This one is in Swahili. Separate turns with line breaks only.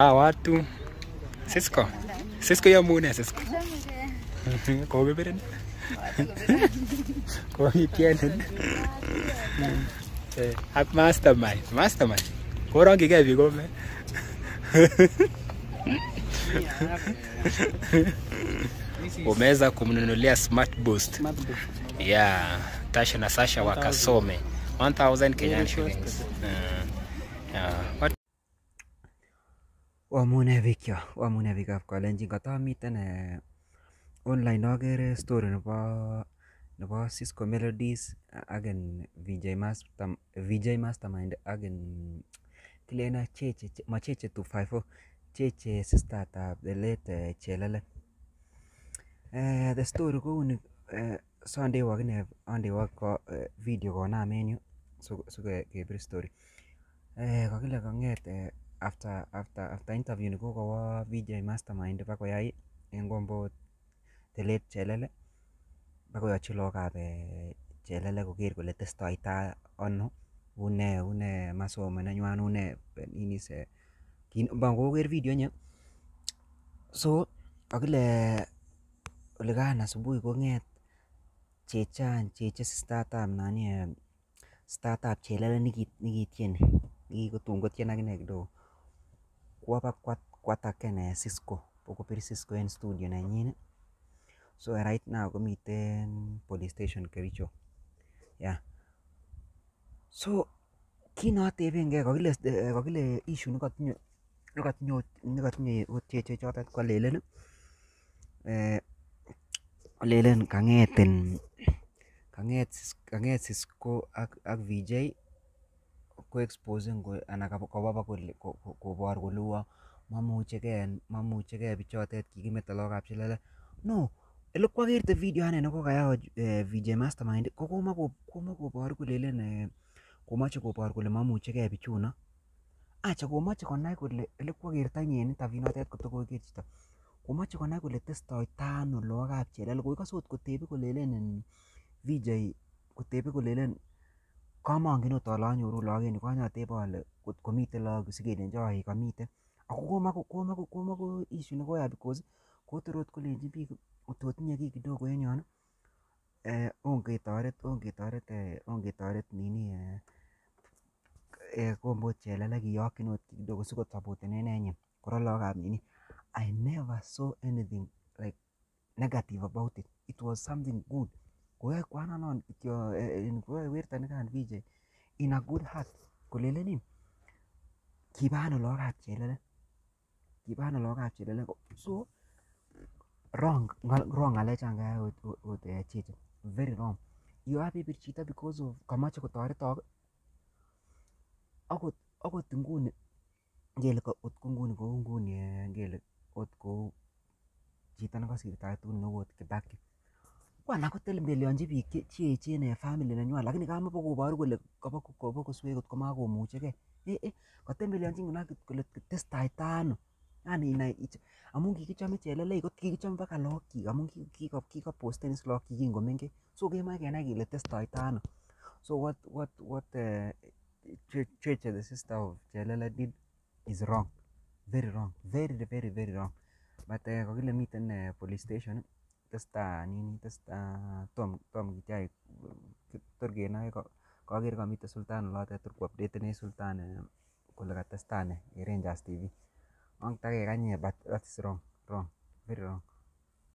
Watu sisco. Sisco ya mune sisco. Kobe beren. Kobe tienen. Ak mastermind. Mastermind. Korangi ke bi kome. Umeweza kumnunulia smart boost. Yeah, Tasha na Sasha wakasome 1000 Kenyan shillings. What
Wamune bik ab kalenjin katamiten online agere story nebo Cisco Melodies agen VJ Mastermind agen kilena cheche macheche 254 cheche sister tab the late chelele. The story ko ni Sunday wakine ande wako video kona menu so kebir story kakile kanget after interview ni kokawa VJ Mastermind bakoyai en kombo the late chelele bakoyachi lokab chelele koker kole testoita ano une masomo nenywan une inis kin bangoker video nya so akile olikan asubuhi konget cheche sister nani startup chelele nikitieni nikikotun kotien akine kidogo kwa kwataken sisco pokopir sisco en studio nenyin. So right now komiten police station Kericho. Yeah. So kinatebenge kakile issue nekatinye cheche chotet kwa lelen lelen kanget sisco ak VJ ko exposing ana koba kobor kole uo mamuchege bichotet kikimeto lokab chelele. No, ele kwakerte video ane nekokayao VJ Mastermind ko komakoboru kolelen komache kobor kole mamuchege bichuno. Acha komache konai kole ele kwakerta en interview notet kotokoker chito komache konai kole testoita ano lokab chelele. Koikase ot kotebe kolelen VJ kotebe kolelen kamangen ot ale anyoru lok en yu kanyatebe ale kot komiten lok sikelenjo kamiten ako komako issue nekoya because kotor ot kolenjin biik ototinye kiy kidogo en yon ongetoret nini kombo chelele kiyokyin ot kidogo sikosupportenen enyin kora lokab nini. I never saw anything like negative about it. It was something good. Koyae kwananon kityo werto nikan VJ in a good heart kolelenin kibano lokab chelele so wrong ngalechan kayai ot cheche very wrong. You have ibir chito because of kamache kotoretok akot nguni ngele ot nguni kou nguni ngele ot kou chito nekasirtoet neu ot Kibaki kwana kotembeleonchi biik cheechen family nenywan lakini kamabokoboru kole kabokoswek kot komakomuchege katembeleonchi nguno kole testaita ano yani inai amun kikichome chelele kot kikichome baka lokyik amun kikaposten is lokyik kingomengech so kemoe kenai kele testoita ano. So what Cheche the sister of chelele did is wrong, very wrong, very wrong. But kakile miten police station testa tom kityai tor kenoe kaker kamiten sultan olotet tor kuupdatenen sultan kole katesta ne en Rangers TV. Takekanye but that is wrong, very wrong.